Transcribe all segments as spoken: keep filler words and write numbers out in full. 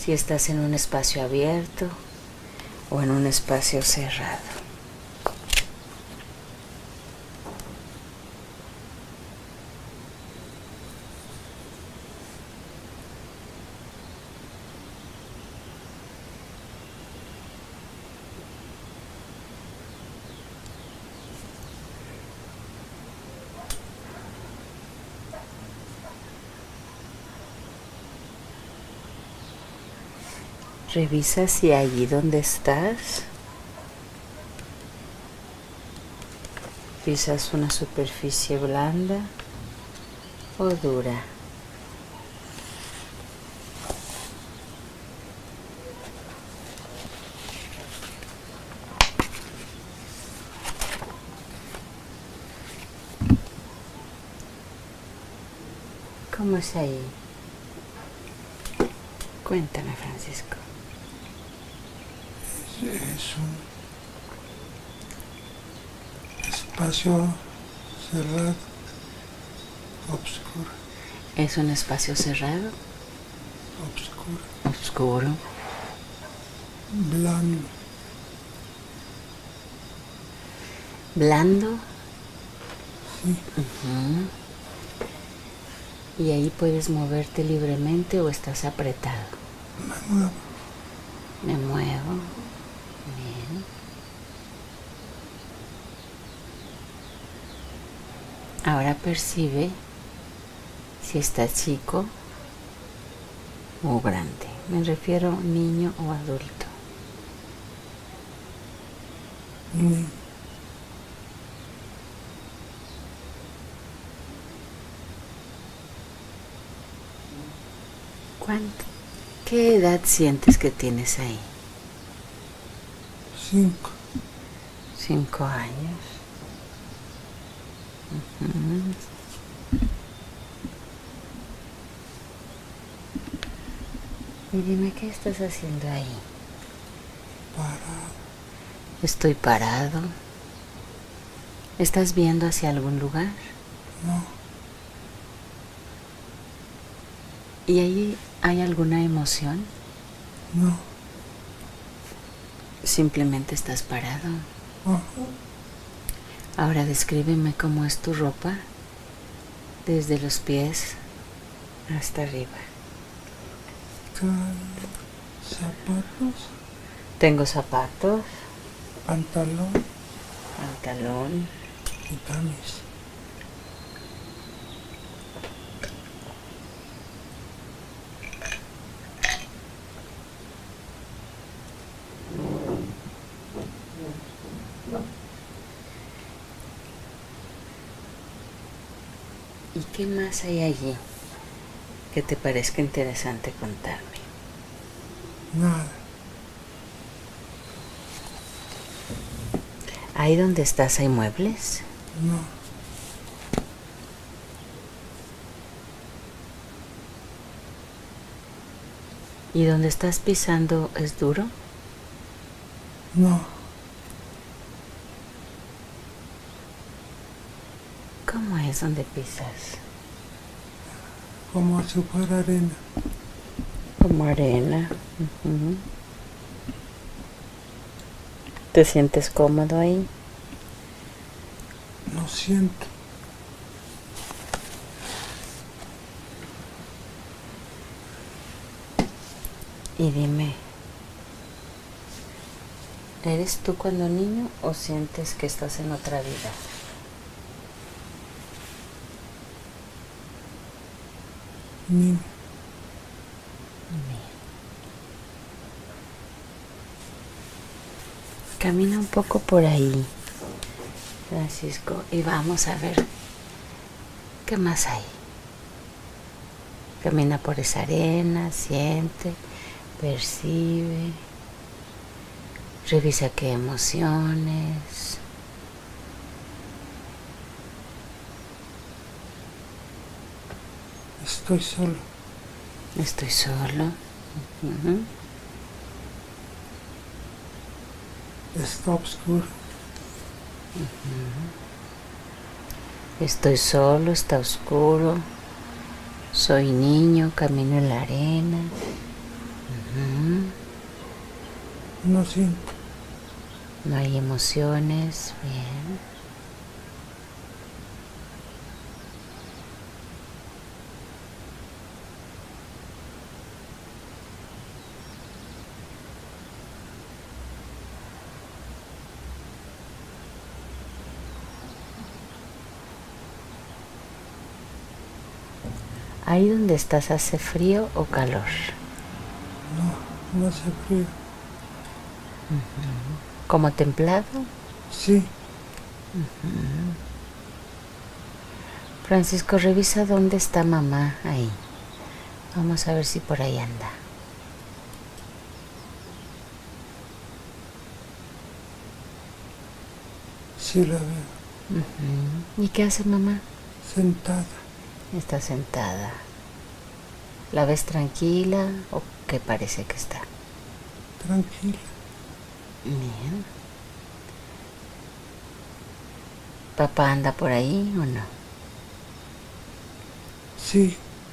si estás en un espacio abierto o en un espacio cerrado. Revisa si allí donde estás pisas una superficie blanda o dura. ¿Cómo es ahí? Cuéntame, Francisco. Es un espacio cerrado, oscuro. ¿Es un espacio cerrado? Oscuro. Oscuro. Blando. ¿Blando? Sí. Uh-huh. ¿Y ahí puedes moverte libremente o estás apretado? Me muevo. Me muevo. Bien. Ahora percibe si está chico o grande. Me refiero a niño o adulto. Niño. ¿Cuánto? ¿Qué edad sientes que tienes ahí? Cinco. Cinco años. Uh-huh. Y dime, ¿qué estás haciendo ahí? Parado. Estoy parado. ¿Estás viendo hacia algún lugar? No. ¿Y ahí hay alguna emoción? No. Simplemente estás parado. Uh-huh. Ahora descríbeme cómo es tu ropa desde los pies hasta arriba. Con zapatos. Tengo zapatos, Pantalón pantalón, y camisa. ¿Y qué más hay allí que te parezca interesante contarme? Nada. ¿Ahí donde estás hay muebles? No. ¿Y donde estás pisando es duro? No. ¿Cómo es donde pisas? Como si fuera arena. Como arena. Uh-huh. ¿Te sientes cómodo ahí? No siento. Y dime, ¿eres tú cuando niño o sientes que estás en otra vida? Niño. Camina un poco por ahí, Francisco, y vamos a ver qué más hay. Camina por esa arena, siente, percibe, revisa qué emociones. Estoy solo. Estoy solo. Uh-huh. Está oscuro. Uh-huh. Estoy solo, está oscuro. Soy niño, camino en la arena. Ujú. No siento. No hay emociones. Bien. ¿Ahí donde estás hace frío o calor? No, no hace frío. ¿Como templado? Sí, Francisco, revisa dónde está mamá ahí. Vamos a ver si por ahí anda. sí la veo. Ujú. ¿Y qué hace mamá? Sentada. Está sentada. ¿La ves tranquila o qué parece que está? Tranquila. Bien. ¿Papá anda por ahí o no? Sí,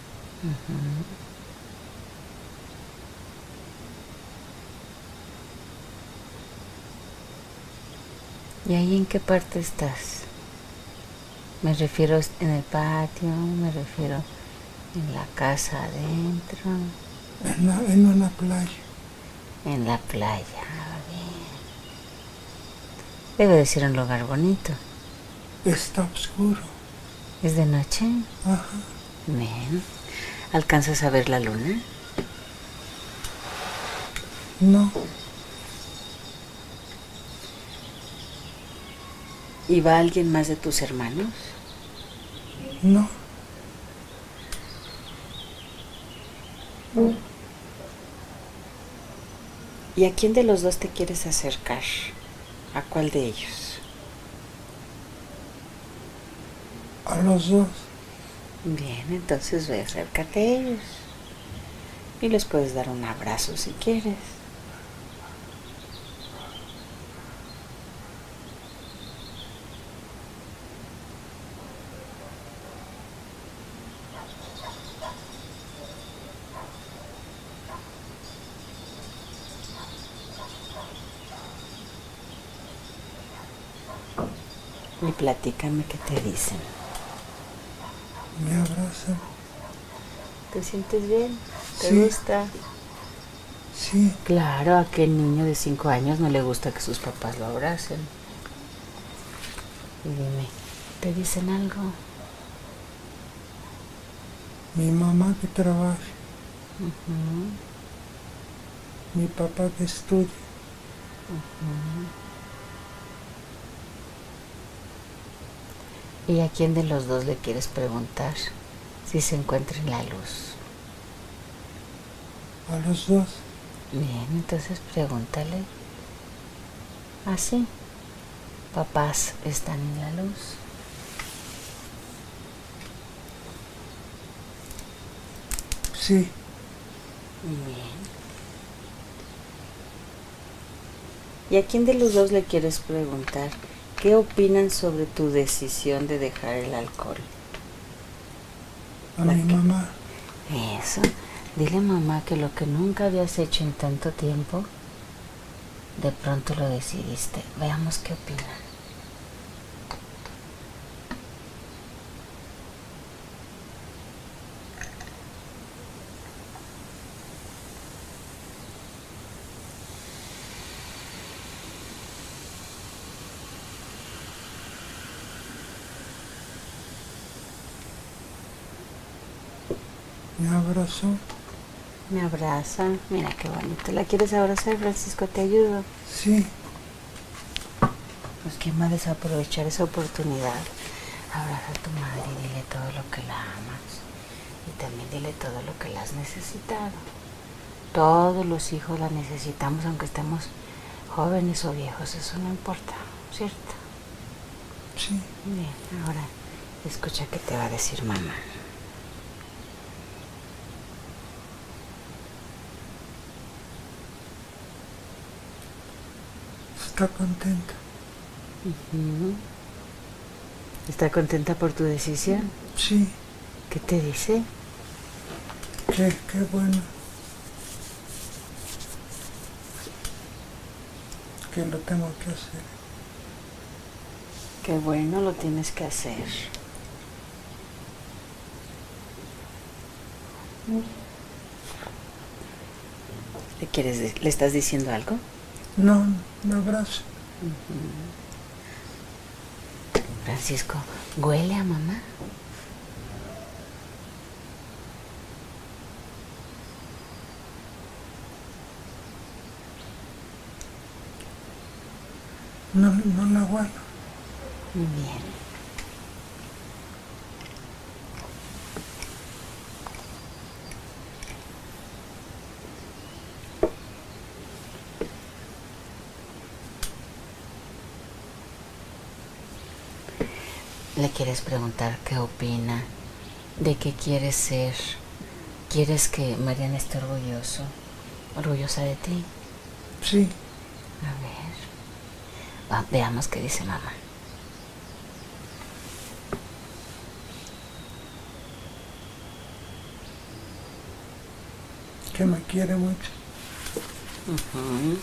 ¿Y ahí en qué parte estás? Me refiero en el patio, me refiero en la casa adentro, en, la- en una playa. en la playa. Ah, bien. Debe de ser un lugar bonito. Está oscuro. ¿Es de noche? Ajá. Bien. ¿Alcanzas a ver la luna? No, ¿Y va alguien más de tus hermanos? no. ¿Y a quién de los dos te quieres acercar? ¿A cuál de ellos? A los dos. Bien, entonces ve, acércate a ellos. Y les puedes dar un abrazo si quieres. Y platícame qué te dicen. Me abrazan. ¿Te sientes bien? ¿Te Sí. gusta? Sí, Claro, ¿a qué niño de cinco años no le gusta que sus papás lo abracen? Y dime, ¿te dicen algo? mi mamá que trabaja, Ujú, mi papá que estudia. ujú. ¿Y a quién de los dos le quieres preguntar si se encuentra en la luz? A los dos. Bien, entonces pregúntale. Así, papás están en la luz. Sí, Bien. ¿Y a quién de los dos le quieres preguntar qué opinan sobre tu decisión de dejar el alcohol? a La mi que- mamá. Eso. Dile, mamá, que lo que nunca habías hecho en tanto tiempo, de pronto lo decidiste. Veamos qué opina. Me abrazó. Me abraza. Mira qué bonito. ¿La quieres abrazar, Francisco? ¿Te ayudo? Sí, Pues quién va a desaprovechar esa oportunidad. Abraza a tu madre y dile todo lo que la amas. Y también dile todo lo que la has necesitado. Todos los hijos la necesitamos, aunque estemos jóvenes o viejos. Eso no importa, ¿cierto? sí. Bien, ahora escucha qué te va a decir mamá. Está contenta. Ujú. ¿Está contenta por tu decisión? Sí, ¿Qué te dice? qué, qué bueno. que lo tengo que hacer. Qué bueno, lo tienes que hacer. ¿Le quieres, le estás diciendo algo? No, un abrazo. Uh-huh. Francisco, ¿huele a mamá? No, no la huelo. Muy bien. ¿Le quieres preguntar qué opina? ¿De qué quieres ser? ¿Quieres que Mariana esté orgulloso? ¿Orgullosa de ti? Sí. A ver. Va, veamos qué dice mamá. Que me quiere mucho. Uh-huh.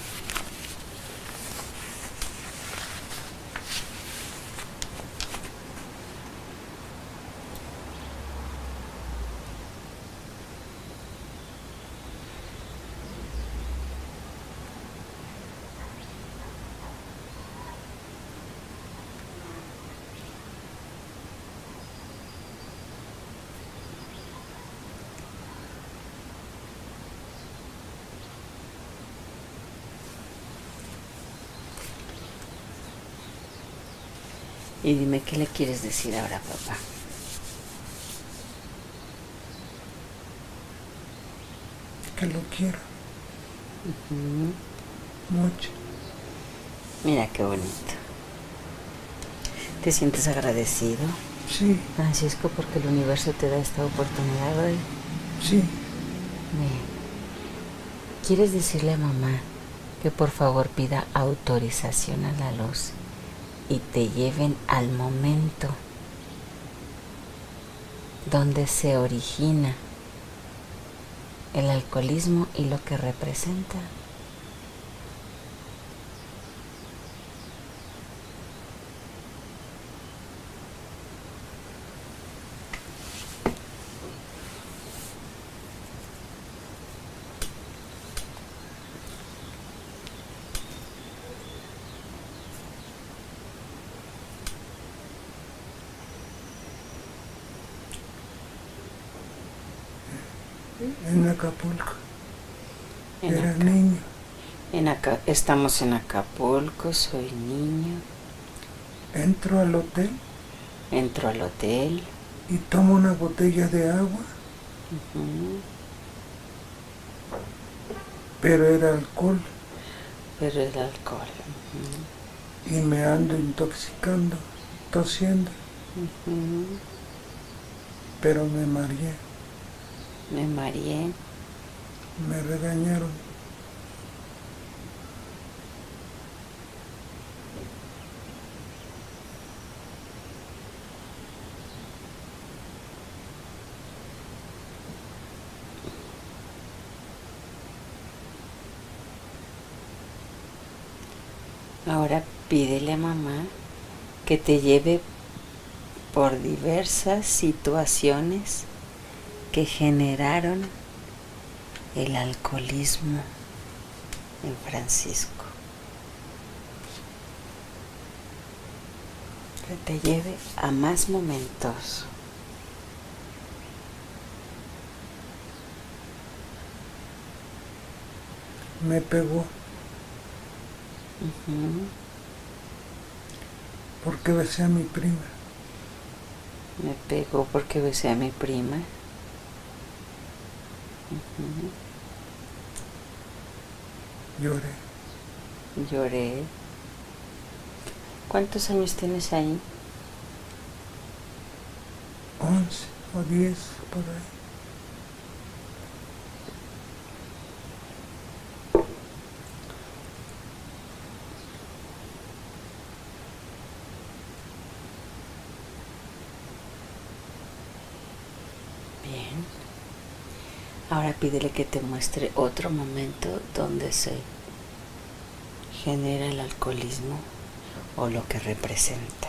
Y dime, ¿qué le quieres decir ahora, papá? Que lo quiero. Uh-huh. Mucho. Mira qué bonito. ¿Te sientes agradecido? Sí. Francisco, porque el universo te da esta oportunidad hoy. Sí. Bien. ¿Quieres decirle a mamá que por favor pida autorización a la luz y te lleven al momento donde se origina el alcoholismo y lo que representa? En Acapulco. En Era Aca- niño. en Aca- estamos en Acapulco, soy niño. Entro al hotel. Entro al hotel. Y tomo una botella de agua. Uh-huh. Pero era alcohol. Pero el alcohol. Uh-huh. Y me ando intoxicando, tosiendo. Uh-huh. Pero me mareé. Me mareé. Me regañaron. Ahora pídele a mamá que te lleve por diversas situaciones que generaron el alcoholismo en Francisco. Que te lleve a más momentos. Me pegó. Uh-huh. Porque besé a mi prima. Me pegó porque besé a mi prima. Uh-huh. Lloré. Lloré. ¿Cuántos años tienes ahí? Once o diez, por ahí. Bien. Ahora pídele que te muestre otro momento donde se genera el alcoholismo o lo que representa?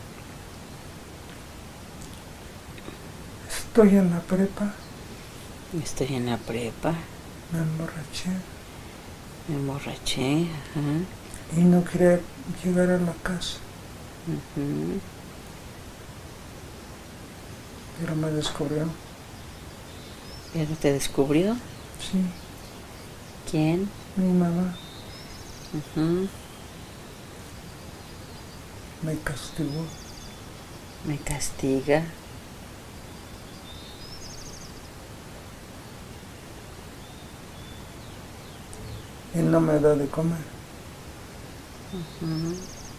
Estoy en la prepa. Estoy en la prepa. Me emborraché. Me emborraché. Ajá. Y no quería llegar a la casa. Uh-huh. Pero me descubrió. ¿Pero te descubrió? Sí. ¿Quién? Mi mamá. Uh-huh. Me castigó. Me castiga. Y no me da de comer. Uh-huh.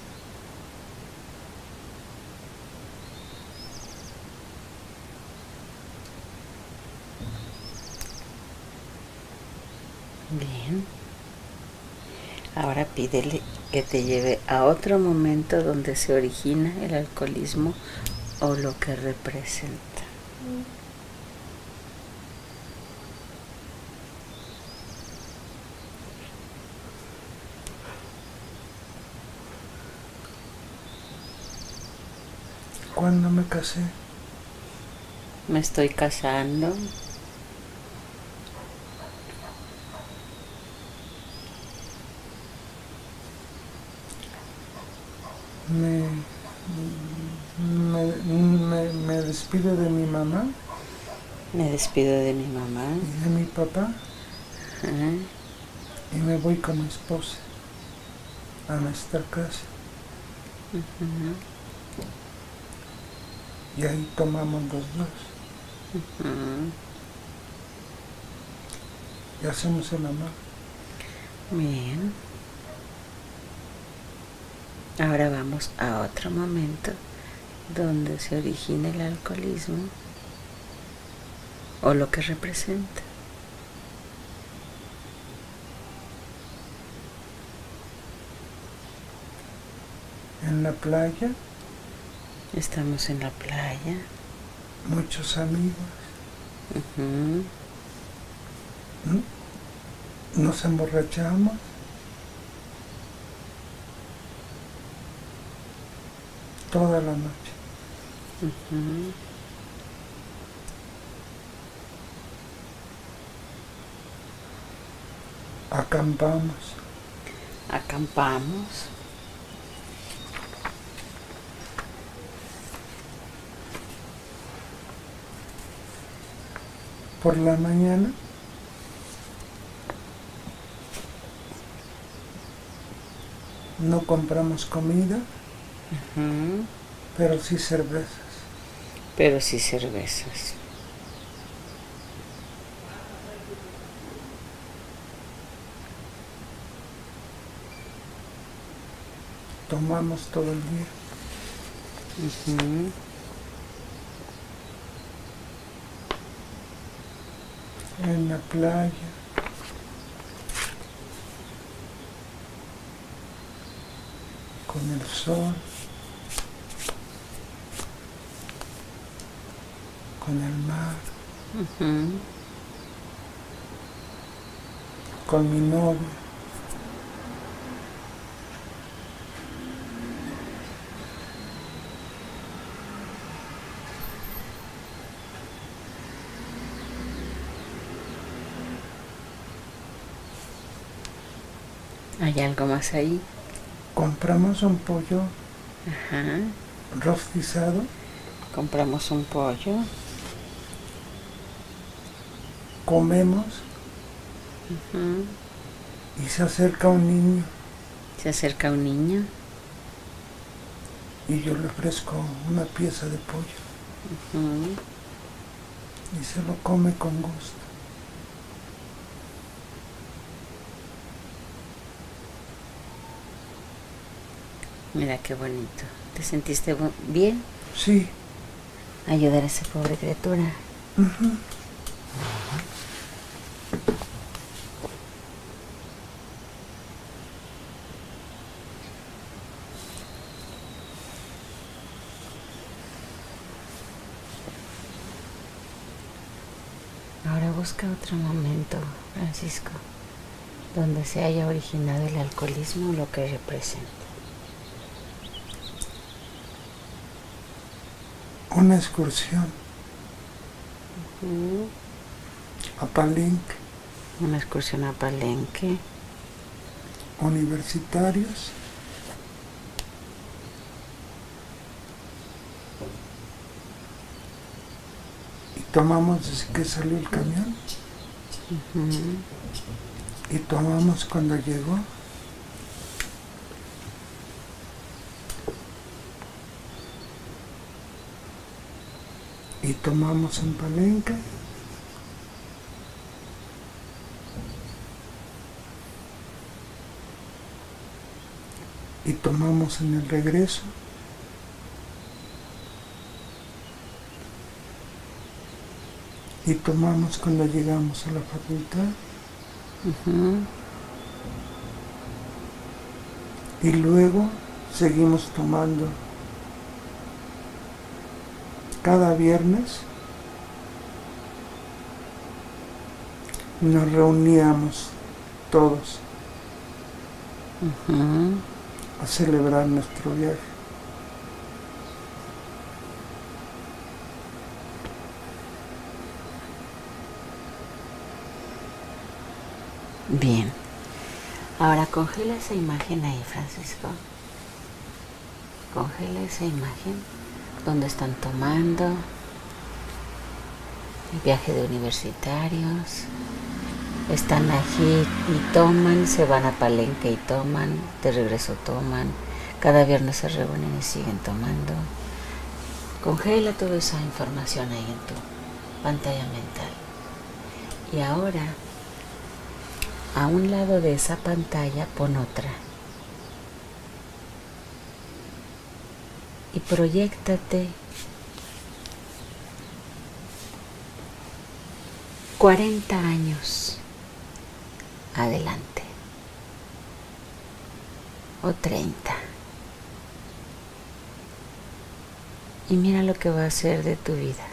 Bien. Ahora pídele que te lleve a otro momento donde se origina el alcoholismo o lo que representa. Cuando me casé. Me estoy casando. Me, me, me, me despido de mi mamá. Me despido de mi mamá. Y de mi papá. Ajá. Y me voy con mi esposa a nuestra casa. Uh-huh. Y ahí tomamos los dos. Uh-huh. Y hacemos el amor. Bien. Ahora vamos a otro momento donde se origina el alcoholismo o lo que representa. En la playa. Estamos en la playa. Muchos amigos. Uh-huh. Nos emborrachamos. Toda la noche. Uh-huh. Acampamos. Acampamos. Por la mañana no compramos comida, Uh-huh. pero sí cervezas. Pero sí cervezas. Tomamos todo el día. Uh-huh. En la playa. Con el sol. Con el mar. Uh-huh. Con mi novia. ¿Hay algo más ahí? Compramos un pollo. Ajá. Rostizado. Compramos un pollo. Comemos. Uh-huh. Y se acerca un niño. Se acerca un niño. Y yo le ofrezco una pieza de pollo. Uh-huh. Y se lo come con gusto. Mira qué bonito. ¿Te sentiste bien? Sí. Ayudar a esa pobre criatura. Uh-huh. Ahora busca otro momento, Francisco, donde se haya originado el alcoholismo, lo que representa. Una excursión Uh-huh. a Palenque, Una excursión a Palenque. universitarios, y tomamos desde que salió el camión, Uh-huh. y tomamos cuando llegó, y tomamos en Palenque, y tomamos en el regreso, y tomamos cuando llegamos a la facultad, Uh-huh. y luego seguimos tomando cada viernes. Nos reuníamos todos Uh-huh. a celebrar nuestro viaje. Bien. Ahora congela esa imagen ahí, Francisco. Congela esa imagen donde están tomando el viaje de universitarios. Están aquí y toman, se van a Palenque y toman, de regreso toman, cada viernes se reúnen y siguen tomando. Congela toda esa información ahí en tu pantalla mental. Y ahora, a un lado de esa pantalla, pon otra. Y proyéctate cuarenta años adelante, o treinta, y mira lo que va a ser de tu vida.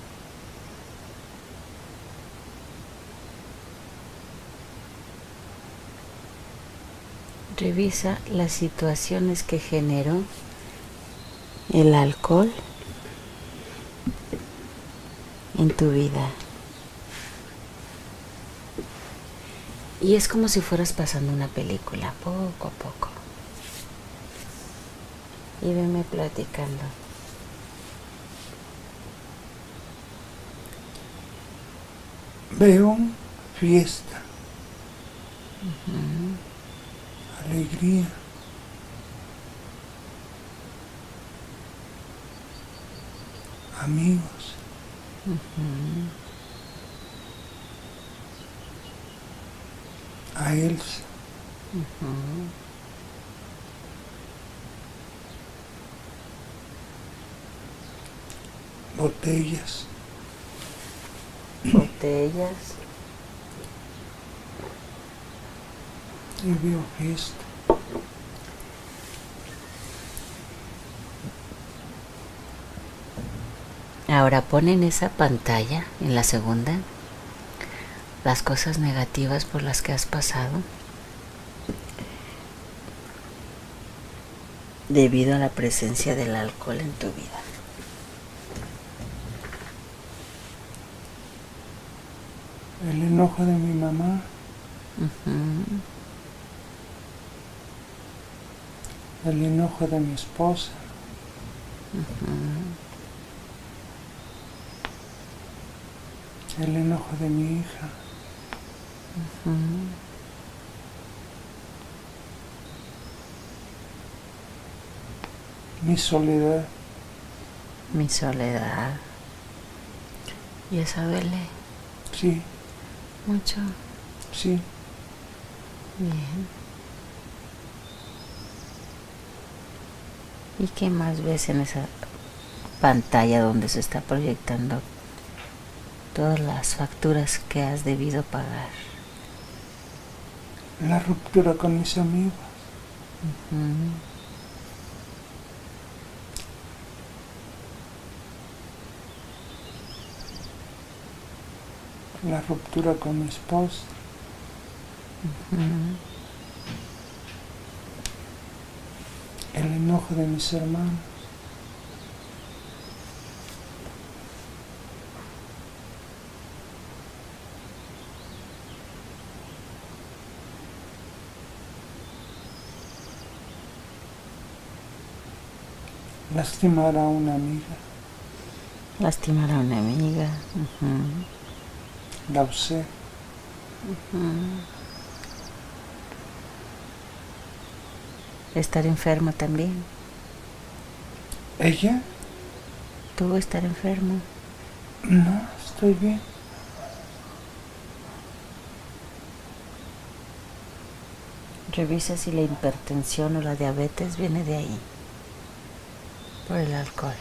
Revisa las situaciones que generó el alcohol en tu vida. Y es como si fueras pasando una película, poco a poco. Y venme platicando. Veo fiesta, Uh-huh. alegría, amigos, Uh-huh. a Elsa, Uh-huh. botellas, Botellas. y veo fiesta. Ahora pon en esa pantalla, en la segunda, las cosas negativas por las que has pasado debido a la presencia del alcohol en tu vida. El enojo de mi mamá, Uh-huh. el enojo de mi esposa, Uh-huh. el enojo de mi hija, Uh-huh. mi soledad. Mi soledad. ¿Y eso duele Sí, mucho? sí, Bien. ¿Y qué más ves en esa pantalla donde se está proyectando todas las facturas que has debido pagar? la ruptura con mis amigos, Uh-huh. la ruptura con mi esposa, Uh-huh. El enojo de mis hermanos. Lastimar a una amiga. Lastimar a una amiga. Uh-huh. La usé. Uh-huh. Estar enfermo también. ¿Ella? ¿Tú estar enfermo? No, estoy bien. Revisa si la hipertensión o la diabetes viene de ahí, por el alcohol.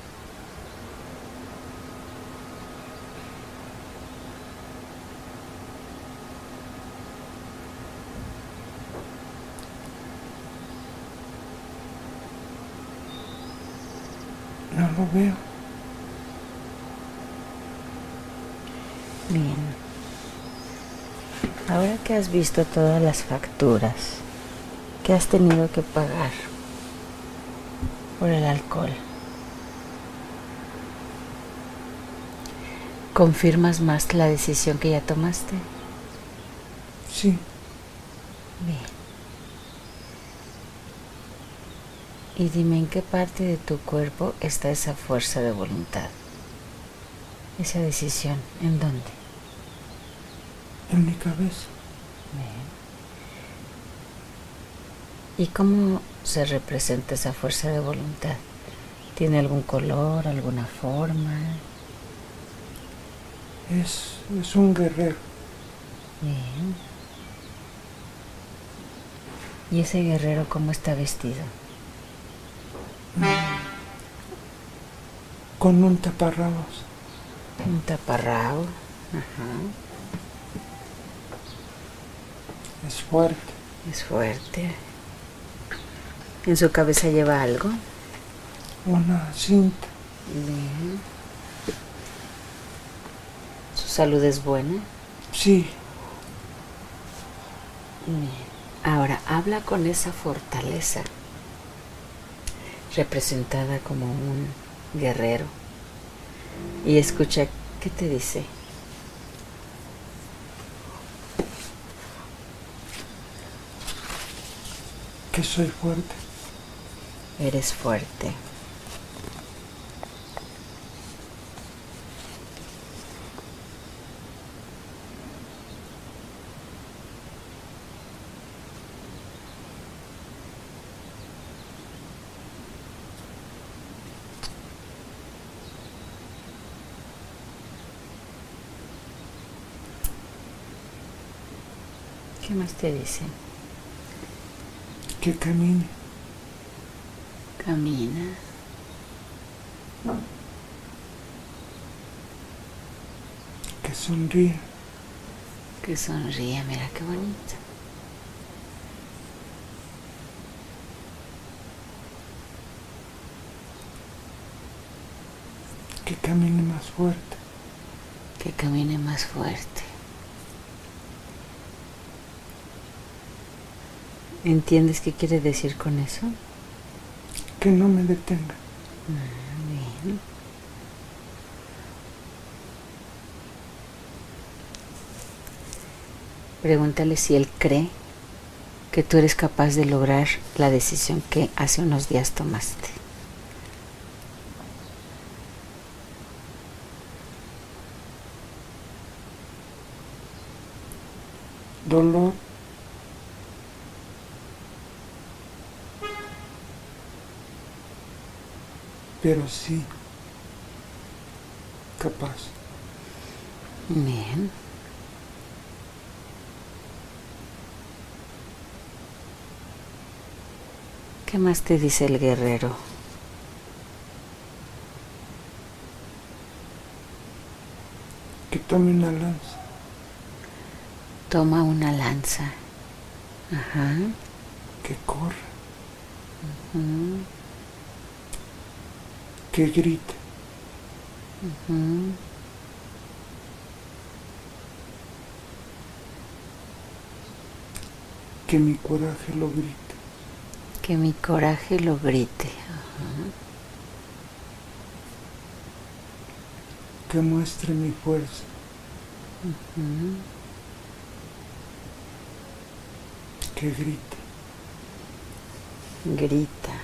No lo veo. Bien. Ahora que has visto todas las facturas que has tenido que pagar por el alcohol, ¿confirmas más la decisión que ya tomaste? Sí. Bien. Y dime, ¿en qué parte de tu cuerpo está esa fuerza de voluntad? Esa decisión, ¿en dónde? En mi cabeza. Bien. ¿Y cómo se representa esa fuerza de voluntad? ¿Tiene algún color, alguna forma? Es, es un guerrero. Bien. ¿Y ese guerrero cómo está vestido? Con un taparrabos. Un taparrabo. Ajá. Es fuerte. Es fuerte. ¿En su cabeza lleva algo? Una cinta. Bien. ¿Su salud es buena? Sí. Bien. Ahora, habla con esa fortaleza, representada como un guerrero, y escucha qué te dice. Que soy fuerte. Eres fuerte. ¿Qué más te dice? Que camine. Camina. Que sonríe. Que sonríe, mira qué bonito. Que camine más fuerte. Que camine más fuerte. ¿Entiendes qué quiere decir con eso? Que no me detenga. Ah, bien. Pregúntale si él cree que tú eres capaz de lograr la decisión que hace unos días tomaste. Dolor. Pero sí, capaz. Bien. ¿Qué más te dice el guerrero? Que tome una lanza. Toma una lanza. Ajá. Que corra. Uh-huh. Que grite. Uh-huh. que mi coraje lo grite. Que mi coraje lo grite. Ajá. Que muestre mi fuerza. Uh-huh. Que grite. Grita.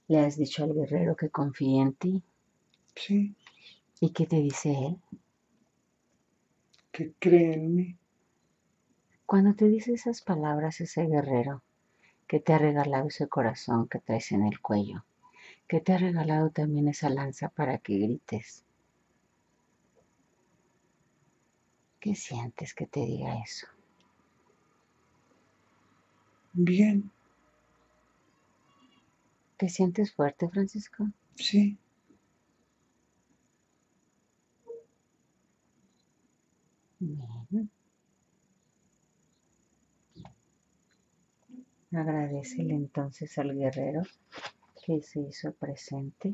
¿Le has dicho al guerrero que confíe en ti? Sí, ¿Y qué te dice él? que cree en mí. Cuando te dice esas palabras ese guerrero que te ha regalado ese corazón que traes en el cuello, que te ha regalado también esa lanza para que grites, ¿qué sientes que te diga eso? Bien, ¿Te sientes fuerte, Francisco? sí, Bien. Agradecele entonces al guerrero que se hizo presente.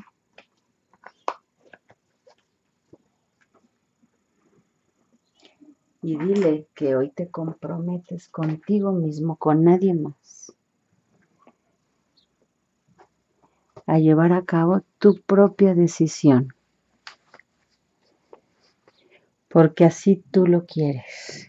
Y dile que hoy te comprometes contigo mismo, con nadie más, a llevar a cabo tu propia decisión, porque así tú lo quieres.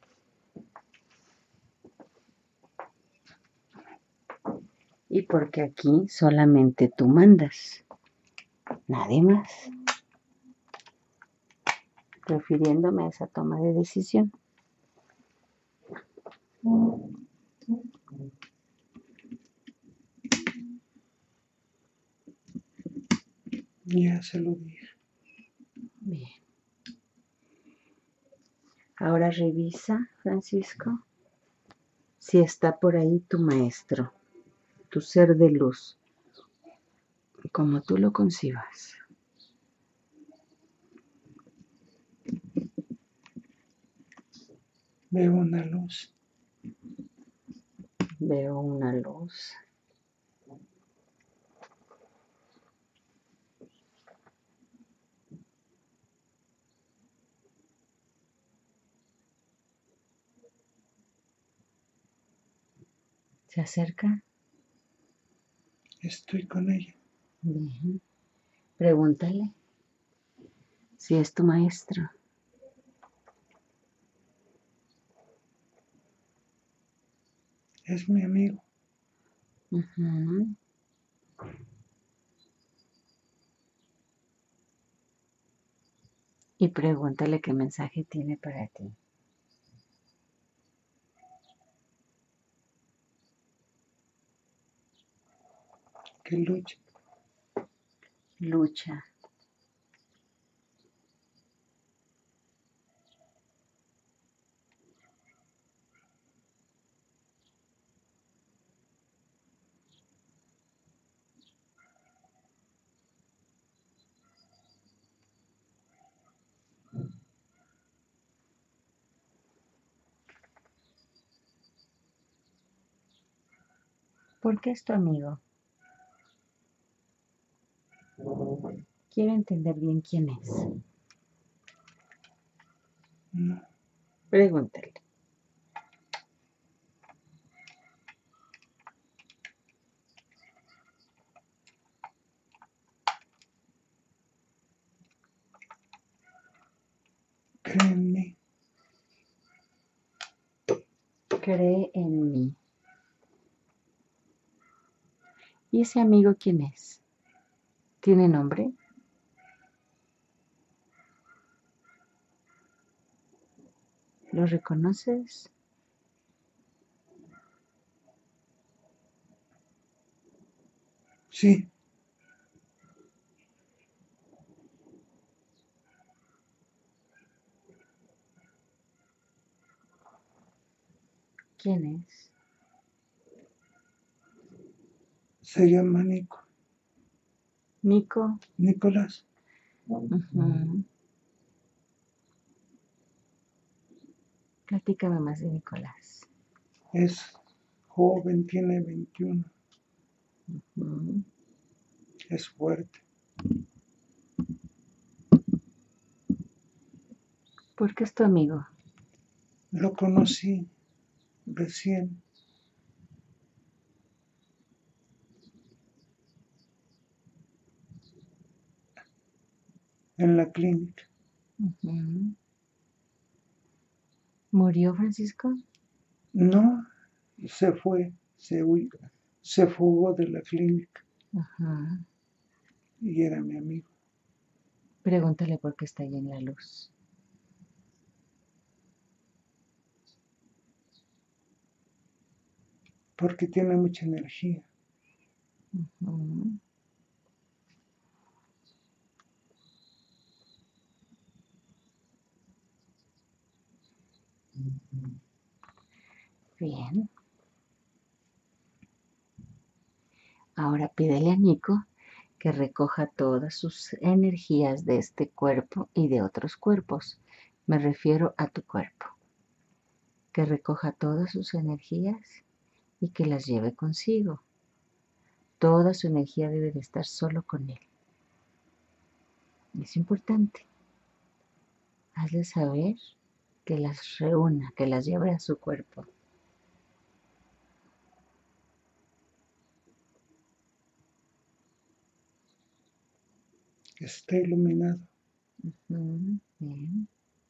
Y porque aquí solamente tú mandas, nadie más, refiriéndome a esa toma de decisión. ya se lo dije. Bien. Ahora revisa, Francisco, si está por ahí tu maestro, tu ser de luz, como tú lo concibas. Veo una luz. Veo una luz. ¿Se acerca? Estoy con ella. Bien. Pregúntale si es tu maestro. Es mi amigo. Uh-huh. Y pregúntale qué mensaje tiene para ti. Que luche. Lucha. ¿Por qué es tu amigo? Quiero entender bien quién es. No, Pregúntale. cree en mí. Cree en mí. ¿Y ese amigo quién es? ¿Tiene nombre? ¿Lo reconoces? Sí, ¿Quién es? se llama Nico. Nico. Nicolás. Uh-huh. Platícame más de Nicolás. Es joven, tiene veintiuno. Uh-huh. Es fuerte. ¿Por qué es tu amigo? Lo conocí recién. En la clínica. Uh-huh. ¿Murió Francisco? No, se fue, se, huy- se fugó de la clínica. Ajá. y era mi amigo. Pregúntale por qué está ahí en la luz. Porque tiene mucha energía. Ujú. Bien. Ahora pídele a Nico que recoja todas sus energías de este cuerpo y de otros cuerpos. Me refiero a tu cuerpo. Que recoja todas sus energías y que las lleve consigo. Toda su energía debe de estar solo con él. Es importante. Hazle saber que las reúna, que las lleve a su cuerpo. Está iluminado. Uh-huh. Bien.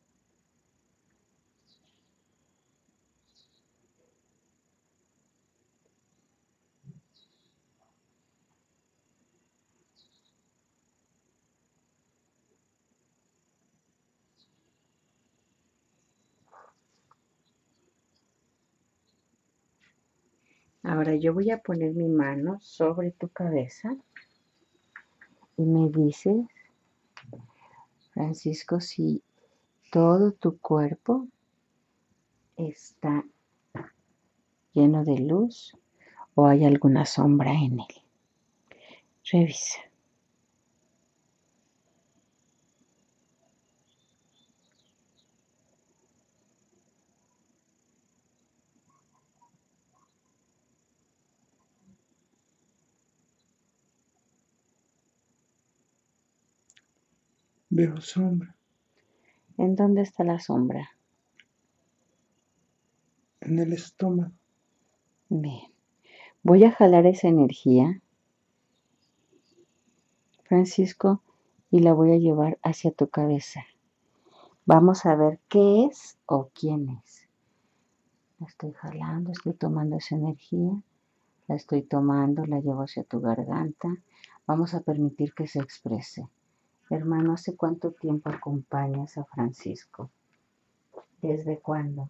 Ahora yo voy a poner mi mano sobre tu cabeza y me dices, Francisco, si todo tu cuerpo está lleno de luz o hay alguna sombra en él. Revisa. Veo sombra. ¿En dónde está la sombra? En el estómago. Bien. Voy a jalar esa energía, Francisco, y la voy a llevar hacia tu cabeza. Vamos a ver qué es o quién es. La estoy jalando, estoy tomando esa energía, la estoy tomando, la llevo hacia tu garganta. Vamos a permitir que se exprese. Hermano, ¿hace cuánto tiempo acompañas a Francisco? ¿Desde cuándo?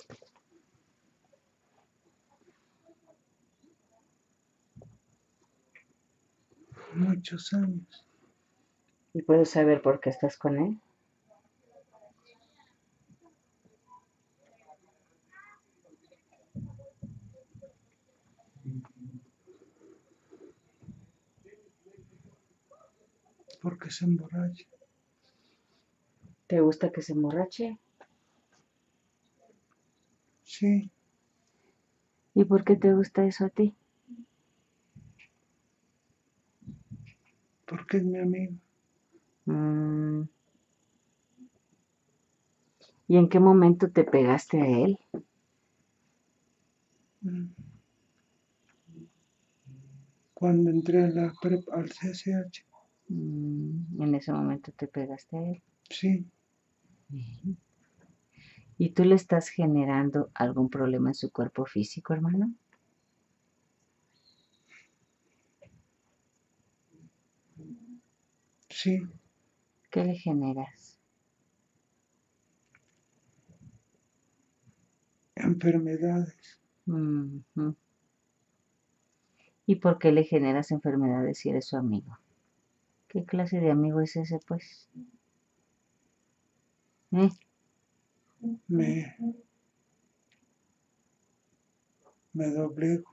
Muchos años. ¿Y puedo saber por qué estás con él? Porque se emborracha. ¿Te gusta que se emborrache? Sí. ¿Y por qué te gusta eso a ti? Porque es mi amigo. Mm. ¿Y en qué momento te pegaste a él? Mm. Cuando entré a la prepa, al C C H. Mm, en ese momento te pegaste a él. Sí. Bien. ¿Y tú le estás generando algún problema en su cuerpo físico, hermano? Sí. ¿Qué le generas? Enfermedades. Uh-huh. ¿Y por qué le generas enfermedades si eres su amigo? ¿Qué clase de amigo es ese, pues? ¿Eh? Me, me doblego.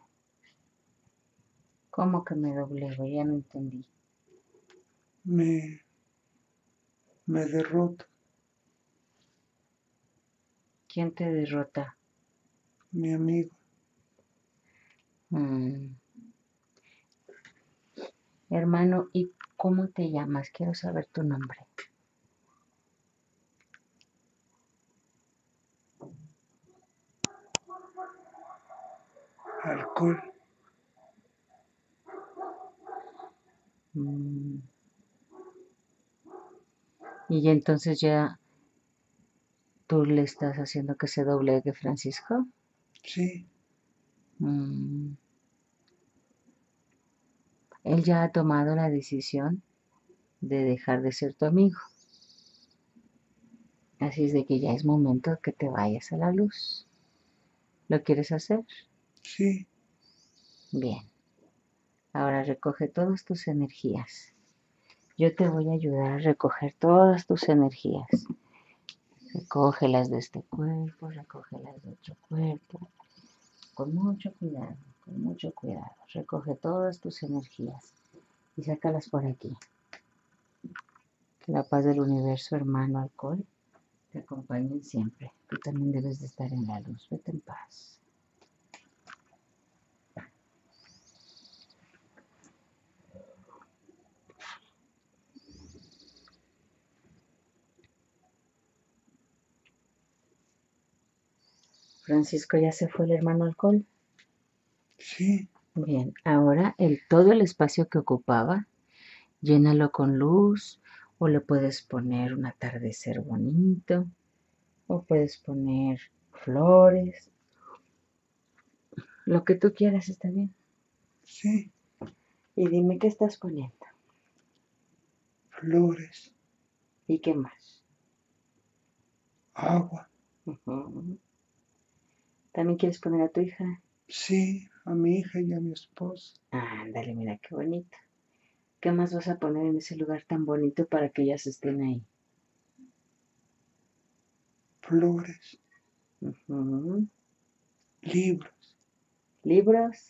¿Cómo que me doblego? Ya no entendí. Me, me derroto. ¿Quién te derrota? Mi amigo. Mm. Hermano, ¿y cómo te llamas? Quiero saber tu nombre. Alcohol. Mm. Y entonces ya tú le estás haciendo que se doblegue, Francisco. Sí. Mm. Él ya ha tomado la decisión de dejar de ser tu amigo. Así es de que ya es momento que te vayas a la luz. ¿Lo quieres hacer? Sí. Bien. Ahora recoge todas tus energías. Yo te voy a ayudar a recoger todas tus energías. Recógelas de este cuerpo, recógelas de otro cuerpo. Con mucho cuidado, con mucho cuidado. Recoge todas tus energías y sácalas por aquí. Que la paz del universo, hermano alcohol, te acompañen siempre. Tú también debes de estar en la luz. Vete en paz. Francisco, ¿ya se fue el hermano alcohol? Sí. Bien, ahora el, todo el espacio que ocupaba, llénalo con luz, o le puedes poner un atardecer bonito, o puedes poner flores. Lo que tú quieras está bien. Sí. Y dime qué estás poniendo. Flores. ¿Y qué más? Agua. Uh-huh. ¿También quieres poner a tu hija? Sí, a mi hija y a mi esposa. Ándale, mira qué bonito. ¿Qué más vas a poner en ese lugar tan bonito para que ellas estén ahí? Flores. Uh-huh. Libros. ¿Libros?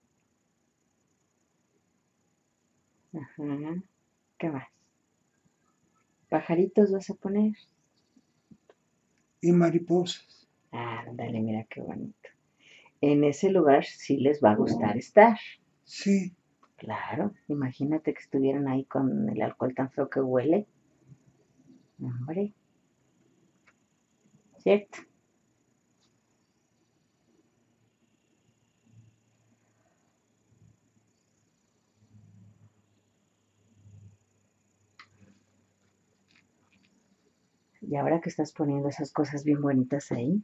Ajá. ¿Qué más? ¿Pajaritos vas a poner? Y mariposas. Ándale, mira qué bonito. En ese lugar sí les va a gustar estar. Sí. Claro, imagínate que estuvieran ahí con el alcohol tan feo que huele. Hombre, ¿cierto? Y ahora que estás poniendo esas cosas bien bonitas ahí,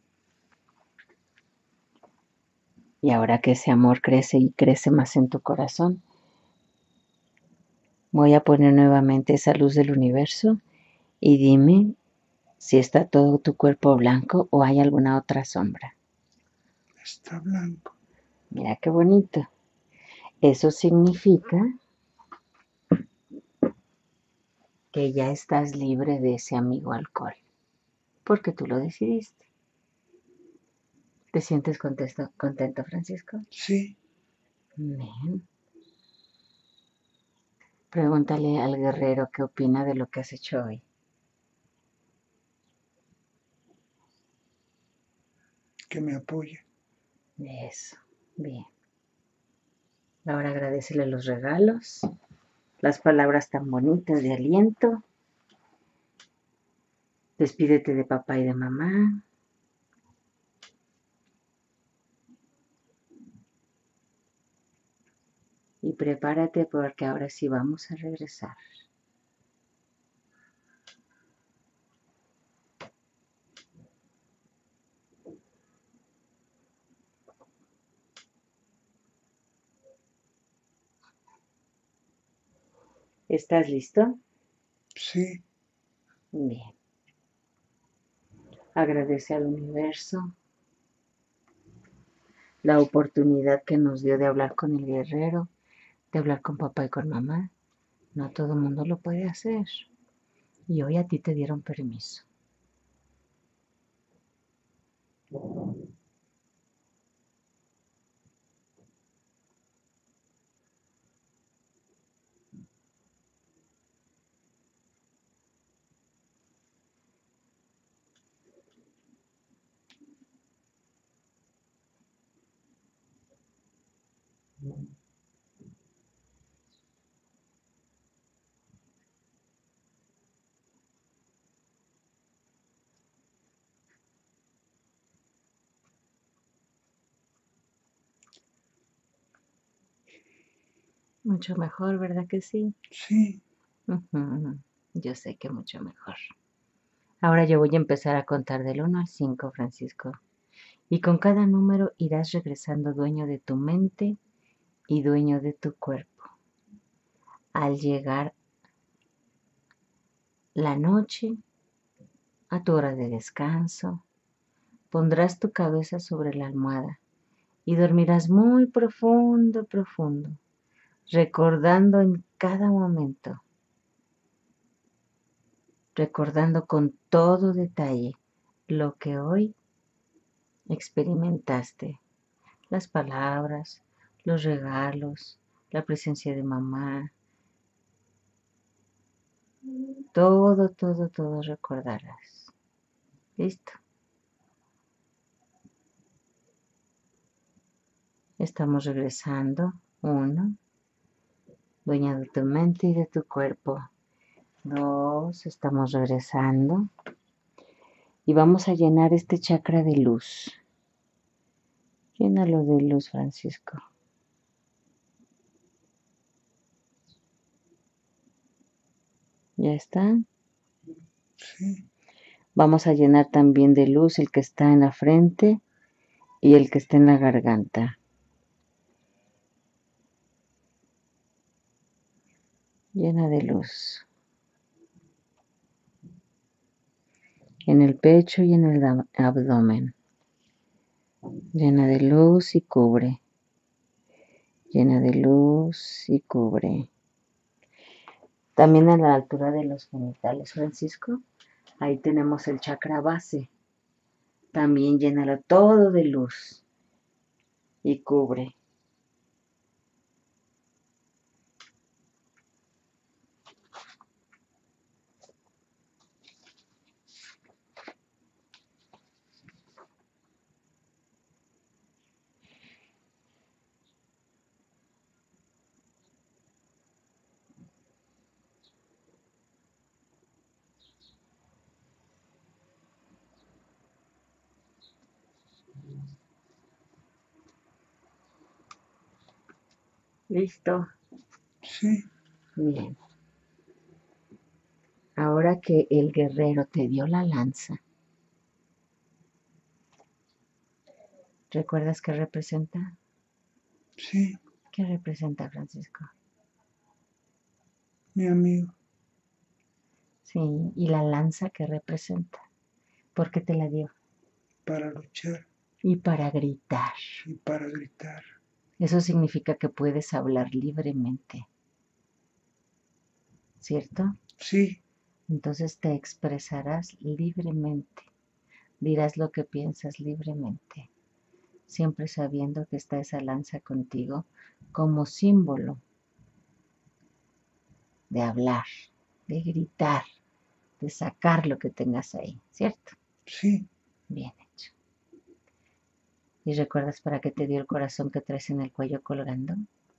y ahora que ese amor crece y crece más en tu corazón, voy a poner nuevamente esa luz del universo y dime si está todo tu cuerpo blanco o hay alguna otra sombra. Está blanco. Mira qué bonito. Eso significa que ya estás libre de ese amigo alcohol, porque tú lo decidiste. ¿Te sientes contento, contento, Francisco? Sí. Bien. Pregúntale al guerrero qué opina de lo que has hecho hoy. Que me apoye. Eso, bien. Ahora agradecele los regalos, las palabras tan bonitas de aliento. Despídete de papá y de mamá. Y prepárate porque ahora sí vamos a regresar. ¿Estás listo? Sí. Bien. Agradece al universo la oportunidad que nos dio de hablar con el guerrero, de hablar con papá y con mamá. No todo el mundo lo puede hacer. Y hoy a ti te dieron permiso. Mucho mejor, ¿verdad que sí? Sí. Uh-huh. Yo sé que mucho mejor. Ahora yo voy a empezar a contar del uno al cinco, Francisco. Y con cada número irás regresando dueño de tu mente y dueño de tu cuerpo. Al llegar la noche, a tu hora de descanso, pondrás tu cabeza sobre la almohada y dormirás muy profundo, profundo, recordando en cada momento, recordando con todo detalle lo que hoy experimentaste, las palabras, los regalos, la presencia de mamá, todo, todo, todo recordarás. ¿Listo? Estamos regresando. Uno, dueña de tu mente y de tu cuerpo. Dos, estamos regresando. Y vamos a llenar este chakra de luz. Llénalo de luz, Francisco. ¿Ya está? Sí. Vamos a llenar también de luz el que está en la frente y el que está en la garganta. Llena de luz. En el pecho y en el abdomen. Llena de luz y cubre. Llena de luz y cubre. También a la altura de los genitales, Francisco. Ahí tenemos el chakra base. También llénalo todo de luz y cubre. ¿Listo? Sí. Bien. Ahora que el guerrero te dio la lanza, ¿recuerdas qué representa? Sí. ¿Qué representa, Francisco? Mi amigo. Sí, ¿y la lanza qué representa? ¿Por qué te la dio? Para luchar. Y para gritar. Y para gritar. Eso significa que puedes hablar libremente. ¿Cierto? Sí. Entonces te expresarás libremente. Dirás lo que piensas libremente. Siempre sabiendo que está esa lanza contigo como símbolo de hablar, de gritar, de sacar lo que tengas ahí, ¿cierto? Sí. Bien hecho. ¿Y recuerdas para qué te dio el corazón que traes en el cuello colgando?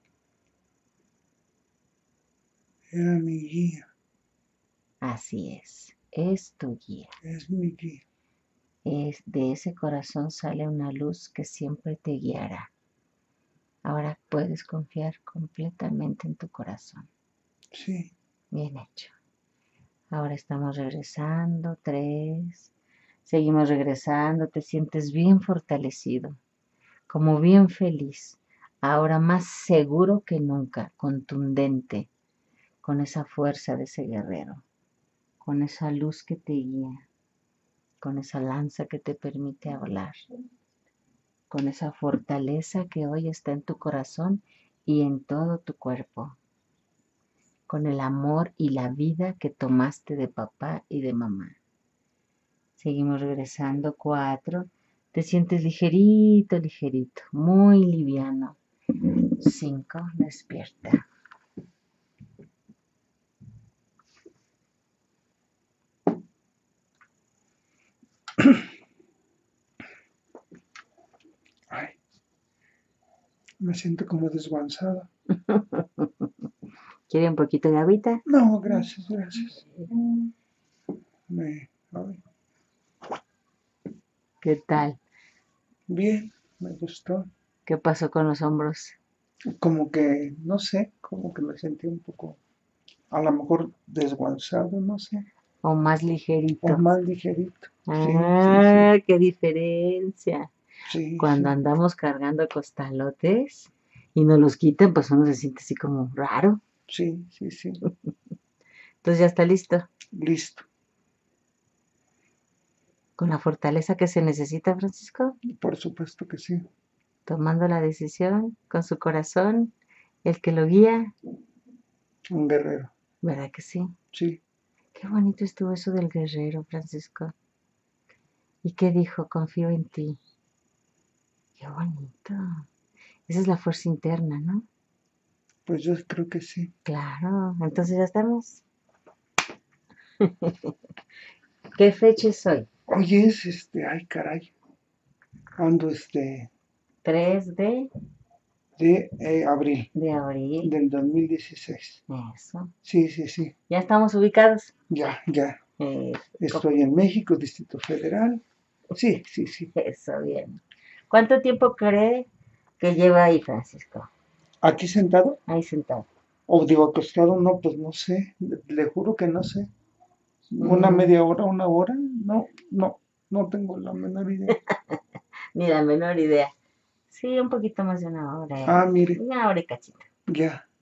Era mi guía. Así es, es tu guía. Es mi guía. Es, de ese corazón sale una luz que siempre te guiará. Ahora puedes confiar completamente en tu corazón. Sí. Bien hecho. Ahora estamos regresando. Tres. Seguimos regresando. Te sientes bien fortalecido. Como bien feliz. Ahora más seguro que nunca. Contundente. Con esa fuerza de ese guerrero. Con esa luz que te guía. Con esa lanza que te permite hablar. Con esa fortaleza que hoy está en tu corazón y en todo tu cuerpo. Con el amor y la vida que tomaste de papá y de mamá. Seguimos regresando. Cuatro. Te sientes ligerito, ligerito, muy liviano. Cinco. Despierta. Ay. Me siento como desguanzada. ¿Quiere un poquito de agüita? No, gracias, gracias. Me, ay. ¿Qué tal? Bien, me gustó. ¿Qué pasó con los hombros? Como que, no sé, como que me sentí un poco, a lo mejor desguanzado, no sé. ¿O más ligerito? O más ligerito. Ah, Sí, sí, qué diferencia. sí. Cuando Sí, andamos cargando costalotes y nos los quitan, pues uno se siente así como raro. Sí, sí, sí. Entonces ya está listo, Listo. con la fortaleza que se necesita, Francisco, Por supuesto que sí. tomando la decisión con su corazón, el que lo guía, Un guerrero. ¿verdad que sí? Sí. Qué bonito estuvo eso del guerrero, Francisco. ¿Y qué dijo? Confío en ti. Qué bonito. Esa es la fuerza interna, ¿no? Pues yo creo que sí. Claro, entonces ya estamos. ¿Qué fecha es hoy? Oye, es este, ay, caray. Ando este tres de, de eh, abril de abril. del dos mil dieciséis. Eso. Sí, sí, sí. Ya estamos ubicados. Ya, ya. Eh, Estoy en México, Distrito Federal. Sí, sí, sí. Eso, bien. ¿Cuánto tiempo cree que lleva ahí, Francisco? ¿Aquí sentado? Ahí sentado. O digo acostado, no, pues no sé. Le, le juro que no sé. Una Mm, media hora, una hora. No, no, no tengo la menor idea. ni la menor idea. Sí, un poquito más de una hora. Ah, ¿Eh? mire, Una hora y cachito. ya.